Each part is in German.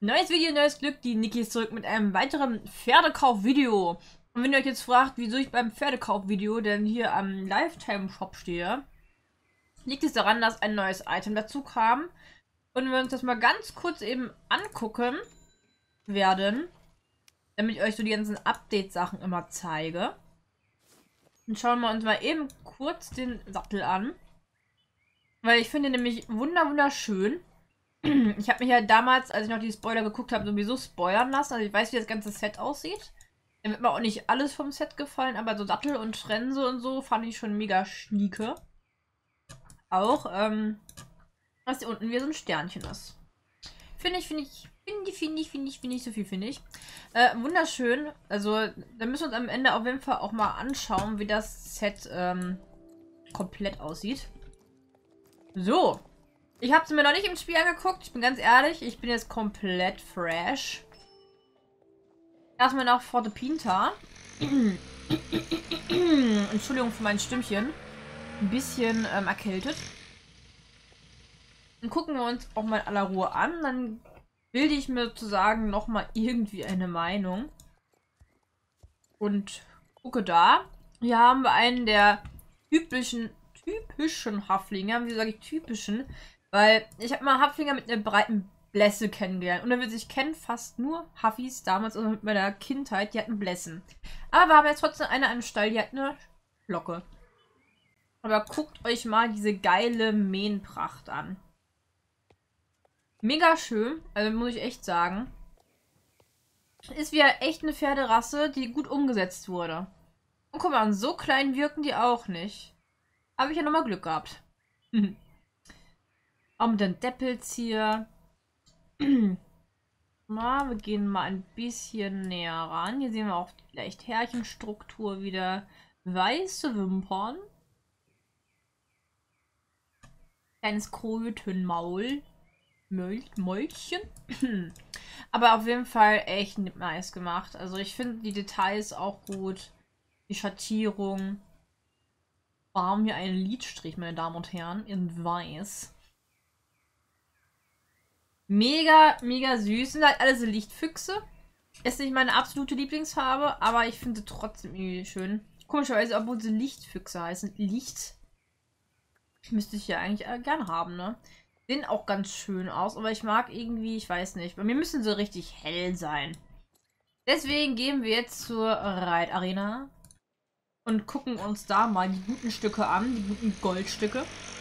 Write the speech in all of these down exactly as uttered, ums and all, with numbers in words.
Neues Video, neues Glück. Die Niki ist zurück mit einem weiteren Pferdekauf-Video. Und wenn ihr euch jetzt fragt, wieso ich beim Pferdekauf-Video denn hier am Lifetime-Shop stehe, liegt es daran, dass ein neues Item dazu kam. Und wenn wir uns das mal ganz kurz eben angucken werden, damit ich euch so die ganzen Update-Sachen immer zeige. Und schauen wir uns mal eben kurz den Sattel an. Weil ich finde nämlich wunder wunderschön. Ich habe mich ja damals, als ich noch die Spoiler geguckt habe, sowieso spoilern lassen. Also ich weiß, wie das ganze Set aussieht. Mir wird mir auch nicht alles vom Set gefallen, aber so Sattel und Trense und so fand ich schon mega schnieke. Auch, ähm, dass hier unten wieder so ein Sternchen ist. Finde ich, finde ich, finde ich, finde ich, finde ich, finde ich, so viel finde ich. Äh, wunderschön. Also, da müssen wir uns am Ende auf jeden Fall auch mal anschauen, wie das Set, ähm, komplett aussieht. So. Ich habe es mir noch nicht im Spiel angeguckt. Ich bin ganz ehrlich, ich bin jetzt komplett fresh. Erstmal nach Forte Pinta. Entschuldigung für mein Stimmchen. Ein bisschen ähm, erkältet. Dann gucken wir uns auch mal in aller Ruhe an. Dann bilde ich mir sozusagen nochmal irgendwie eine Meinung. Und gucke da. Hier haben wir einen der typischen, typischen Haflinge. Wie sage ich typischen? Weil ich habe mal Haflinger mit einer breiten Blässe kennengelernt. Und wir sich kennen fast nur Huffis damals, also mit meiner Kindheit, die hatten Blässen. Aber wir haben jetzt trotzdem eine am Stall, die hat eine Glocke. Aber guckt euch mal diese geile Mähnpracht an. Mega schön, also muss ich echt sagen. Ist wieder echt eine Pferderasse, die gut umgesetzt wurde. Und guck mal, so klein wirken die auch nicht. Habe ich ja nochmal Glück gehabt. Auch mit den Deppels hier. Mal, wir gehen mal ein bisschen näher ran. Hier sehen wir auch die leicht Härchenstruktur wieder. Weiße Wimpern. Kleines Krötenmaul. Mäulchen. Aber auf jeden Fall echt nice gemacht. Also ich finde die Details auch gut. Die Schattierung. Wir haben hier einen Lidstrich, meine Damen und Herren, in weiß. Mega, mega süß. Sind halt alle so Lichtfüchse. Ist nicht meine absolute Lieblingsfarbe, aber ich finde trotzdem irgendwie schön. Komischerweise, obwohl sie Lichtfüchse heißen. Licht. Müsste ich ja eigentlich äh, gern haben, ne? Sehen auch ganz schön aus, aber ich mag irgendwie, ich weiß nicht. Bei mir müssen sie richtig hell sein. Deswegen gehen wir jetzt zur Reitarena und gucken uns da mal die guten Stücke an, die guten Goldstücke.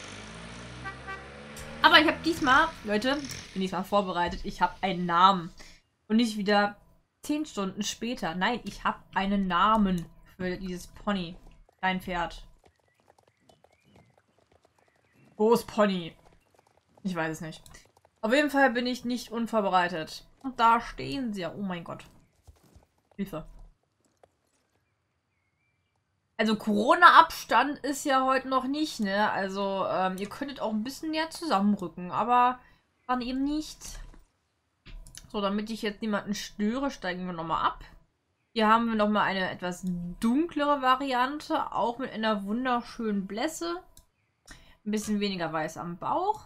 Aber ich habe diesmal, Leute, ich bin diesmal vorbereitet, ich habe einen Namen. Und nicht wieder zehn Stunden später. Nein, ich habe einen Namen für dieses Pony. Dein Pferd. Wo ist Pony? Ich weiß es nicht. Auf jeden Fall bin ich nicht unvorbereitet. Und da stehen sie ja. Oh mein Gott. Hilfe. Also Corona-Abstand ist ja heute noch nicht, ne? Also ähm, ihr könntet auch ein bisschen näher zusammenrücken, aber dann eben nicht. So, damit ich jetzt niemanden störe, steigen wir nochmal ab. Hier haben wir nochmal eine etwas dunklere Variante, auch mit einer wunderschönen Blässe. Ein bisschen weniger weiß am Bauch.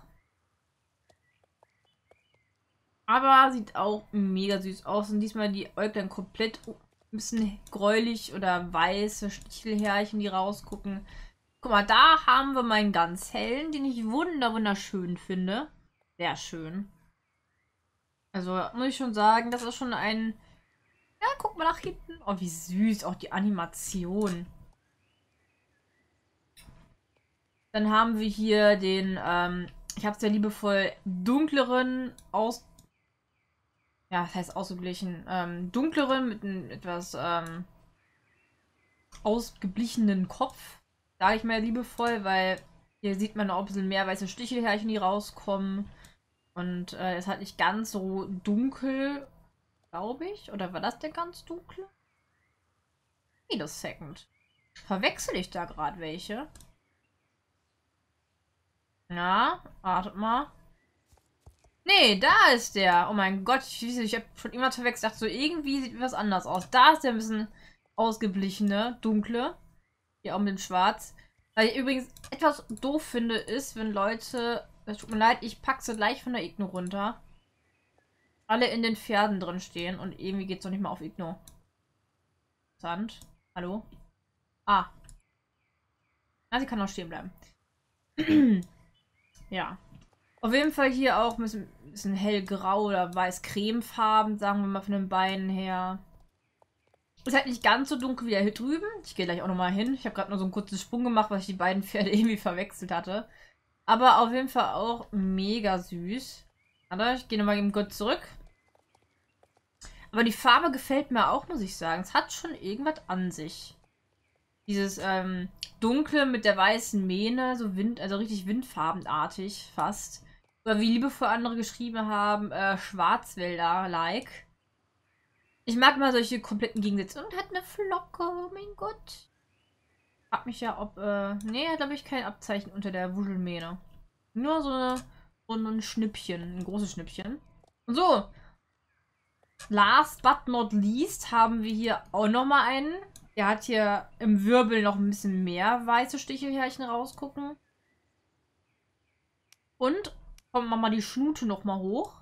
Aber sieht auch mega süß aus. Und diesmal die Äuglein komplett ein bisschen gräulich oder weiße Stichelhärchen, die rausgucken. Guck mal, da haben wir meinen ganz hellen, den ich wunder wunderschön finde. Sehr schön. Also muss ich schon sagen, das ist schon ein... Ja, guck mal nach hinten. Oh, wie süß. Auch die Animation. Dann haben wir hier den, ähm, ich habe es ja liebevoll dunkleren aus... Ja, das heißt ausgeglichen. Ähm, dunkleren mit einem etwas ähm, ausgeblichenen Kopf. Sage ich mal liebevoll, weil hier sieht man auch ein bisschen mehr weiße Stichelhärchen, die rauskommen. Und äh, es ist halt nicht ganz so dunkel, glaube ich. Oder war das der ganz dunkle? Wait a second. Verwechsel ich da gerade welche? Na, wartet mal. Nee, da ist der. Oh mein Gott, ich, ich habe schon immer verwechselt. Dachte so, irgendwie sieht was anders aus. Da ist der ein bisschen ausgeblichene, dunkle. Hier auch mit dem Schwarz. Weil ich übrigens etwas doof finde, ist, wenn Leute... Es tut mir leid, ich packe sie gleich von der Igno runter. alle in den Pferden drin stehen und irgendwie geht es noch nicht mal auf Igno. Sand. Hallo? Ah. Ah, sie kann noch stehen bleiben. Ja. Auf jeden Fall hier auch ein bisschen, bisschen hellgrau oder weiß-cremefarben, sagen wir mal von den Beinen her. Ist halt nicht ganz so dunkel wie der hier drüben. Ich gehe gleich auch nochmal hin. Ich habe gerade nur so einen kurzen Sprung gemacht, weil ich die beiden Pferde irgendwie verwechselt hatte. Aber auf jeden Fall auch mega süß. Warte, ich gehe nochmal eben kurz zurück. Aber die Farbe gefällt mir auch, muss ich sagen. Es hat schon irgendwas an sich. Dieses ähm, Dunkle mit der weißen Mähne, so Wind, also richtig windfarbenartig fast. Oder wie liebevoll andere geschrieben haben, äh, Schwarzwälder-like. Ich mag mal solche kompletten Gegensätze. Und hat eine Flocke, oh mein Gott. Frag mich ja, ob, äh, nee, hat glaube ich kein Abzeichen unter der Wuschelmähne. Nur so, eine, so ein Schnippchen, ein großes Schnippchen. Und so. Last but not least haben wir hier auch nochmal einen. Der hat hier im Wirbel noch ein bisschen mehr weiße Stichelhärchen rausgucken. Und kommen wir mal die Schnute nochmal hoch.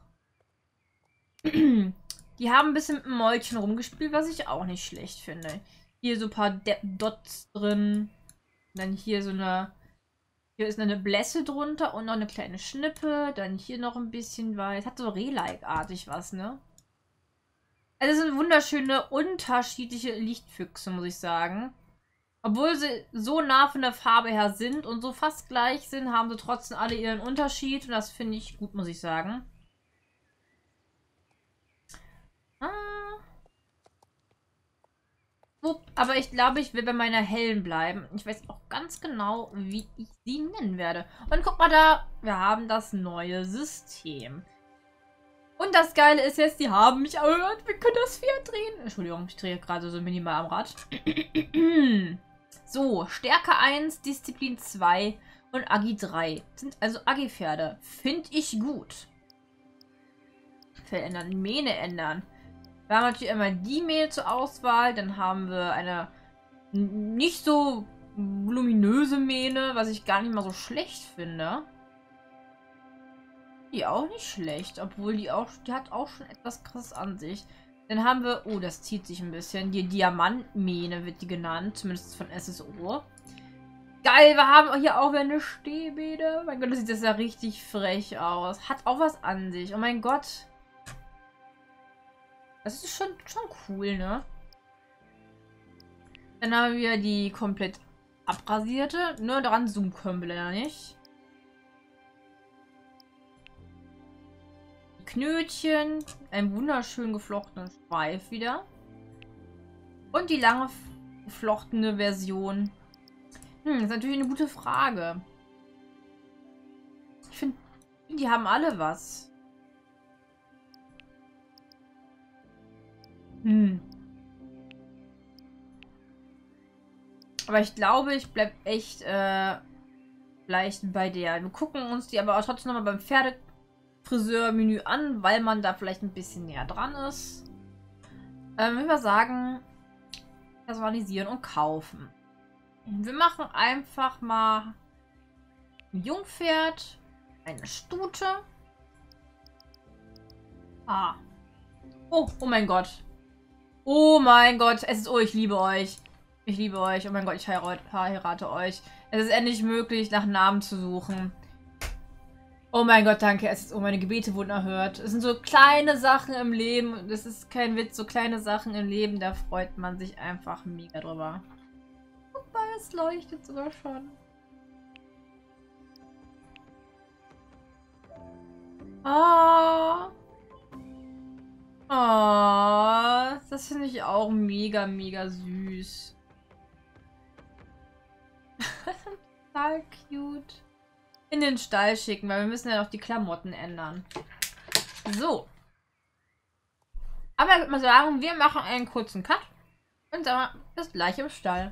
Die haben ein bisschen mit dem Mäulchen rumgespielt, was ich auch nicht schlecht finde. Hier so ein paar De Dots drin. Dann hier so eine... Hier ist eine Blässe drunter und noch eine kleine Schnippe. Dann hier noch ein bisschen weiß. Hat so Reh-like-artig was, ne? Also es sind wunderschöne, unterschiedliche Lichtfüchse, muss ich sagen. Obwohl sie so nah von der Farbe her sind und so fast gleich sind, haben sie trotzdem alle ihren Unterschied. Und das finde ich gut, muss ich sagen. Ah. Aber ich glaube, ich will bei meiner hellen bleiben. Ich weiß auch ganz genau, wie ich sie nennen werde. Und guck mal da, wir haben das neue System. Und das Geile ist jetzt, die haben mich erhört. Wir können das Pferd drehen. Entschuldigung, ich drehe gerade so minimal am Rad. So, Stärke eins, Disziplin zwei und Agi drei. Sind also Agi-Pferde. Finde ich gut. Fell ändern, Mähne ändern. Wir haben natürlich einmal die Mähne zur Auswahl. Dann haben wir eine nicht so voluminöse Mähne, was ich gar nicht mal so schlecht finde. Die auch nicht schlecht, obwohl die auch, die hat auch schon etwas krass an sich. Dann haben wir, oh, das zieht sich ein bisschen. Die Diamantmähne wird die genannt, zumindest von S S O. Geil, wir haben hier auch wieder eine Stehmähne. Mein Gott, das sieht das ja richtig frech aus. Hat auch was an sich. Oh mein Gott. Das ist schon, schon cool, ne? Dann haben wir die komplett abrasierte. Nur daran zoomen können wir leider nicht. Knötchen, einen wunderschön geflochtenen Streif wieder. Und die lange geflochtene Version. Hm, das ist natürlich eine gute Frage. Ich finde, die haben alle was. Hm. Aber ich glaube, ich bleibe echt äh, vielleicht bei der. Wir gucken uns die aber auch trotzdem nochmal beim Pferdefriseur-Menü an, weil man da vielleicht ein bisschen näher dran ist. Ähm, würde ich sagen, personalisieren und kaufen. Wir machen einfach mal ein Jungpferd, eine Stute. Ah. Oh, oh mein Gott. Oh mein Gott, es ist, oh, ich liebe euch. Ich liebe euch. Oh mein Gott, ich heirate, heirate euch. Es ist endlich möglich, nach Namen zu suchen. Oh mein Gott, danke. Es ist, oh, meine Gebete wurden erhört. Es sind so kleine Sachen im Leben. Das ist kein Witz. So kleine Sachen im Leben, da freut man sich einfach mega drüber. Guck mal, es leuchtet sogar schon. Ah. Oh, das finde ich auch mega, mega süß. Total cute. In den Stall schicken, weil wir müssen ja noch die Klamotten ändern. So. Aber ich würde mal sagen, wir machen einen kurzen Cut. Und dann bis gleich im Stall.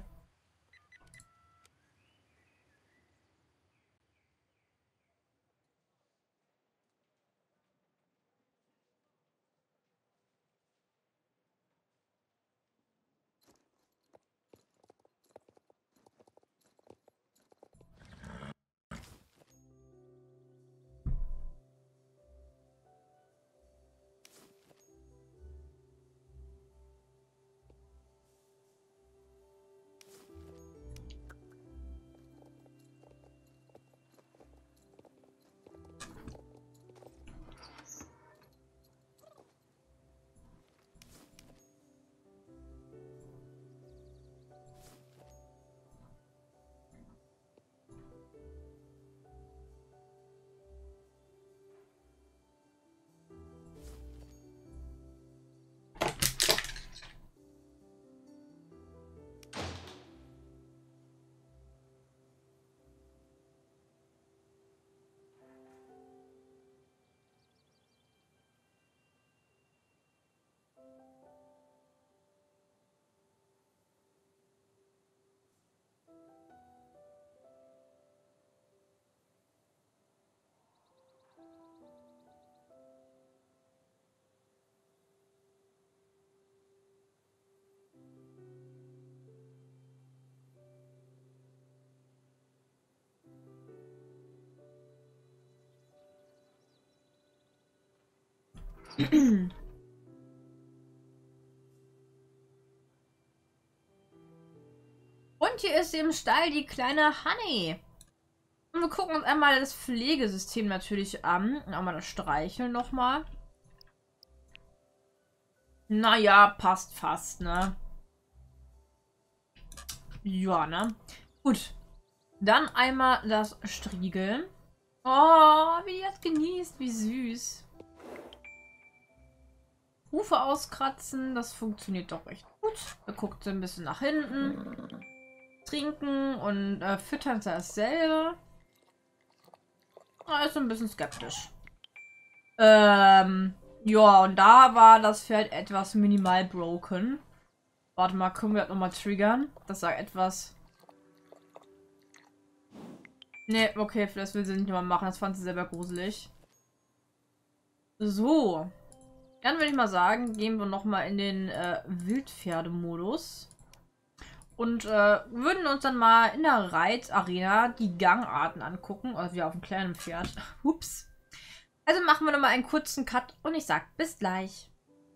Und hier ist im Stall die kleine Honey. Und wir gucken uns einmal das Pflegesystem natürlich an. Und auch mal das Streicheln nochmal. Naja, passt fast, ne? Ja, ne? Gut. Dann einmal das Striegeln. Oh, wie die das genießt. Wie süß. Hufe auskratzen. Das funktioniert doch recht gut. Er guckt so ein bisschen nach hinten. Trinken und äh, füttern dasselbe. Er ist ein bisschen skeptisch. Ähm, ja, und da war das Pferd etwas minimal broken. Warte mal, können wir das nochmal triggern? Das sagt etwas... Ne, okay, das will sie nicht mehr machen. Das fand sie selber gruselig. So. Dann würde ich mal sagen, gehen wir nochmal in den äh, Wildpferdemodus. Und äh, würden uns dann mal in der Reitarena die Gangarten angucken. Also wir auf dem kleinen Pferd. Ups. Also machen wir nochmal einen kurzen Cut und ich sag bis gleich.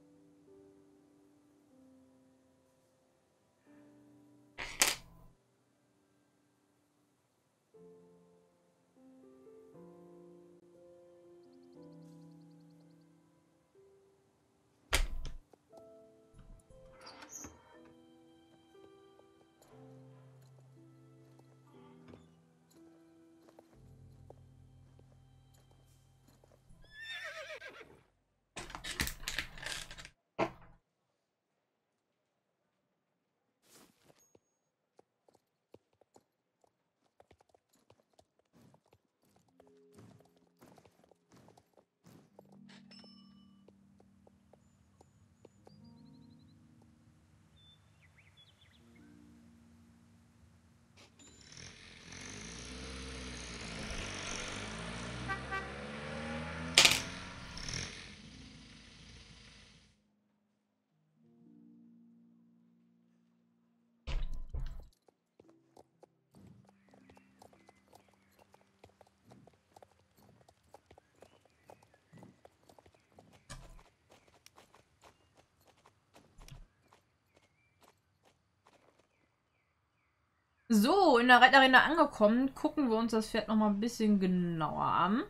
So, in der Reitarena angekommen, gucken wir uns das Pferd noch mal ein bisschen genauer an.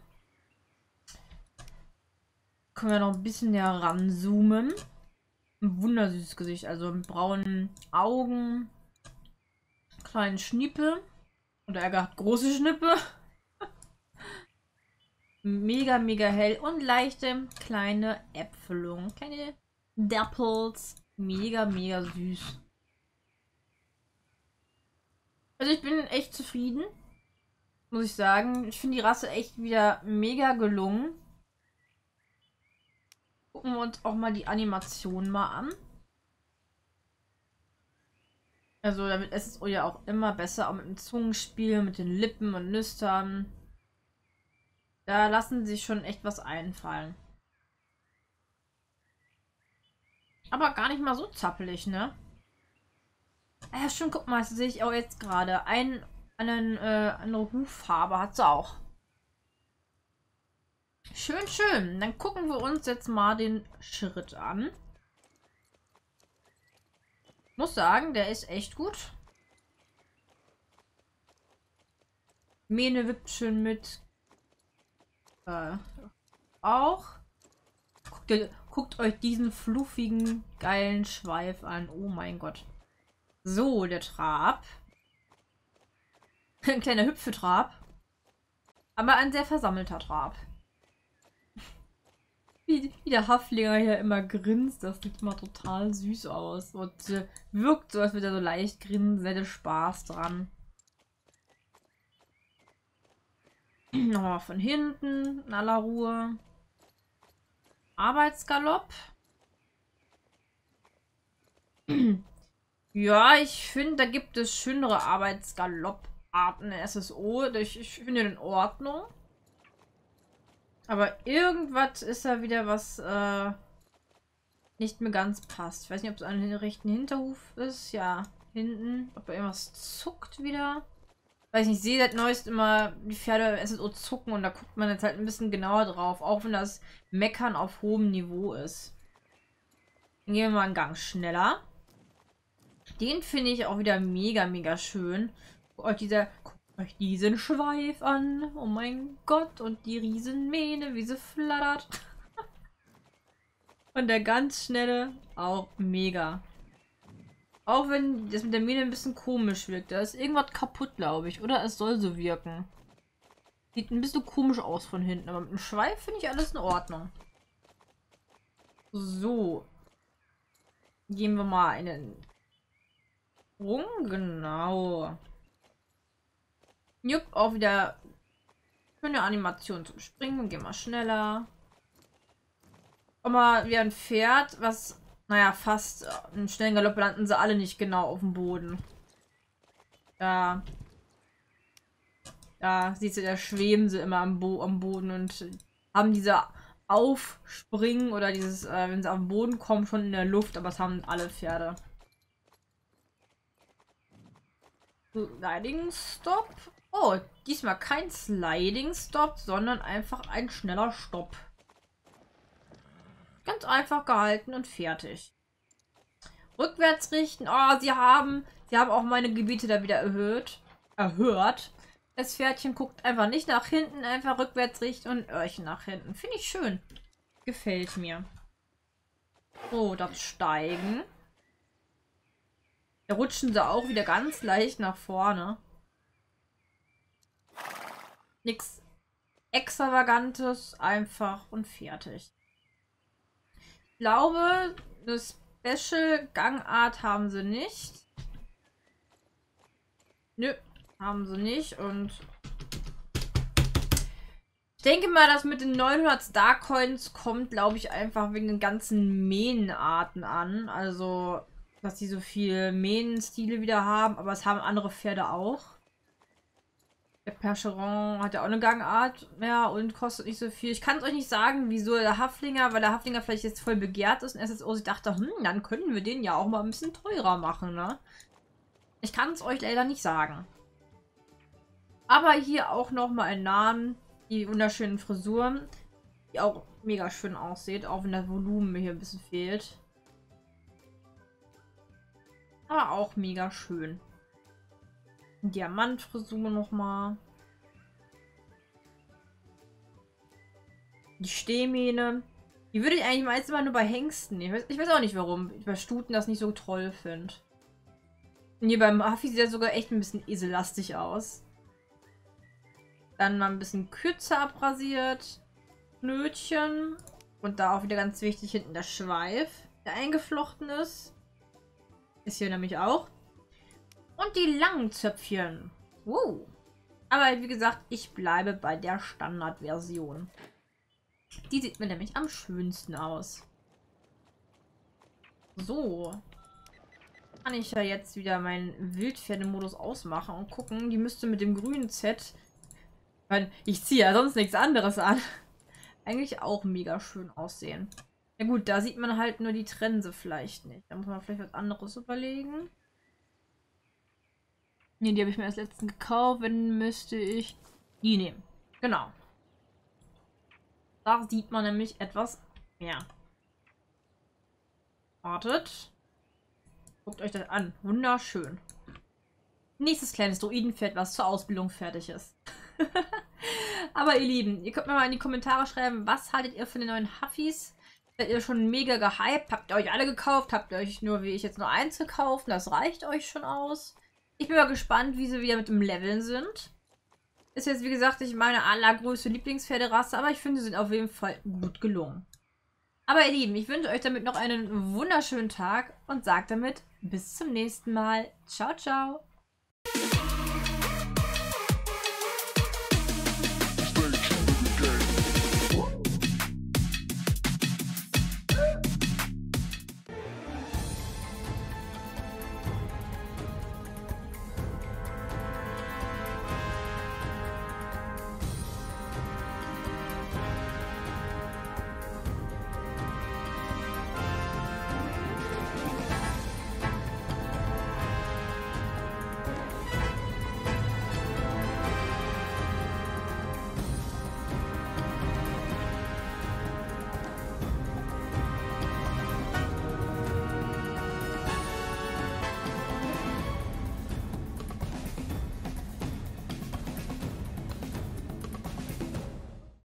Können wir noch ein bisschen näher ranzoomen. Ein wundersüßes Gesicht, also mit braunen Augen, kleinen Schnippe. Oder er hat große Schnippe. Mega, mega hell und leichte kleine Äpfelung. Kleine Dapples. Mega, mega süß. Also ich bin echt zufrieden, muss ich sagen. Ich finde die Rasse echt wieder mega gelungen. Gucken wir uns auch mal die Animation mal an. Also damit ist es ja auch immer besser, auch mit dem Zungenspiel, mit den Lippen und Nüstern. Da lassen sich schon echt was einfallen. Aber gar nicht mal so zappelig, ne? Ja, stimmt, guck mal, das sehe ich auch jetzt gerade. Ein, einen, äh, eine Huffarbe hat sie auch. Schön, schön. Dann gucken wir uns jetzt mal den Schritt an. Muss sagen, der ist echt gut. Mähne wippt schön mit. Äh, auch. Guckt, ihr, guckt euch diesen fluffigen, geilen Schweif an. Oh mein Gott. So, der Trab. Ein kleiner Hüpfetrab. Aber ein sehr versammelter Trab. Wie, wie der Haflinger hier immer grinst, das sieht immer total süß aus. Und äh, wirkt so, als würde er so leicht grinsen, sehr Spaß dran. Nochmal von hinten, in aller Ruhe. Arbeitsgalopp. Ja, ich finde, da gibt es schönere Arbeitsgalopparten in S S O. Ich, ich finde den in Ordnung. Aber irgendwas ist da wieder, was äh, nicht mehr ganz passt. Ich weiß nicht, ob es an den rechten Hinterhuf ist. Ja, hinten. Ob da irgendwas zuckt wieder. Weiß nicht, ich sehe seit neuestem immer die Pferde S S O zucken und da guckt man jetzt halt ein bisschen genauer drauf, auch wenn das Meckern auf hohem Niveau ist. Dann gehen wir mal einen Gang schneller. Den finde ich auch wieder mega, mega schön. Guckt euch, dieser, guckt euch diesen Schweif an. Oh mein Gott. Und die Riesenmähne, wie sie flattert. Und der ganz schnelle, auch mega. Auch wenn das mit der Mähne ein bisschen komisch wirkt. Da ist irgendwas kaputt, glaube ich. Oder es soll so wirken. Sieht ein bisschen komisch aus von hinten. Aber mit dem Schweif finde ich alles in Ordnung. So. Gehen wir mal in den Sprung. Genau. Jupp, auch wieder schöne Animation zum Springen. Gehen wir schneller. Und mal wie ein Pferd, was... Naja, fast im schnellen Galopp landen sie alle nicht genau auf dem Boden. Da. Da siehst du, da schweben sie immer am, Bo am Boden und haben diese Aufspringen oder dieses, äh, wenn sie auf den Boden kommen, schon in der Luft, aber das haben alle Pferde. Sliding Stop. Oh, diesmal kein Sliding Stop, sondern einfach ein schneller Stopp. Ganz einfach gehalten und fertig. Rückwärts richten. Oh, sie haben, sie haben auch meine Gebiete da wieder erhöht. Erhört. Das Pferdchen guckt einfach nicht nach hinten, einfach rückwärts richten und Öhrchen nach hinten. Finde ich schön. Gefällt mir. So, das Steigen. Da rutschen sie auch wieder ganz leicht nach vorne. Nichts Extravagantes, einfach und fertig. Ich glaube, eine Special Gangart haben sie nicht. Nö, haben sie nicht. Und ich denke mal, das mit den neunhundert Star Coins kommt, glaube ich, einfach wegen den ganzen Mähnenarten an. Also, dass sie so viele Mähnenstile wieder haben, aber es haben andere Pferde auch. Der Percheron hat ja auch eine Gangart mehr und kostet nicht so viel. Ich kann es euch nicht sagen, wieso der Haflinger, weil der Haflinger vielleicht jetzt voll begehrt ist und S S O. Ich dachte, hm, dann können wir den ja auch mal ein bisschen teurer machen, ne? Ich kann es euch leider nicht sagen. Aber hier auch nochmal ein Namen, die wunderschönen Frisuren, die auch mega schön aussieht, auch wenn das Volumen mir hier ein bisschen fehlt. Aber auch mega schön. Diamantfrisur nochmal. Die Stehmähne. Die würde ich eigentlich meistens immer nur bei Hengsten nehmen. Ich weiß, ich weiß auch nicht warum. Ich bei Stuten das nicht so toll finde. Und hier beim Haffi sieht er sogar echt ein bisschen esellastig aus. Dann mal ein bisschen kürzer abrasiert. Knötchen. Und da auch wieder ganz wichtig hinten der Schweif, der eingeflochten ist. Ist hier nämlich auch. Und die langen Zöpfchen. Wow. Aber wie gesagt, ich bleibe bei der Standardversion. Die sieht mir nämlich am schönsten aus. So. Kann ich ja jetzt wieder meinen Wildpferdemodus ausmachen und gucken. Die müsste mit dem grünen Z, weil ich ziehe ja sonst nichts anderes an, eigentlich auch mega schön aussehen. Ja gut, da sieht man halt nur die Trense vielleicht nicht. Da muss man vielleicht was anderes überlegen. Ne, die habe ich mir als letzten gekauft. Wenn müsste ich die nehmen. Genau. Da sieht man nämlich etwas mehr. Wartet. Guckt euch das an. Wunderschön. Nächstes kleines Druidenpferd, was zur Ausbildung fertig ist. Aber ihr Lieben, ihr könnt mir mal in die Kommentare schreiben, was haltet ihr von den neuen Huffis? Seid ihr schon mega gehypt? Habt ihr euch alle gekauft? Habt ihr euch nur, wie ich jetzt, nur eins gekauft? Das reicht euch schon aus. Ich bin mal gespannt, wie sie wieder mit dem Leveln sind. Ist jetzt, wie gesagt, nicht meine allergrößte Lieblingspferderasse, aber ich finde, sie sind auf jeden Fall gut gelungen. Aber ihr Lieben, ich wünsche euch damit noch einen wunderschönen Tag und sage damit bis zum nächsten Mal. Ciao, ciao.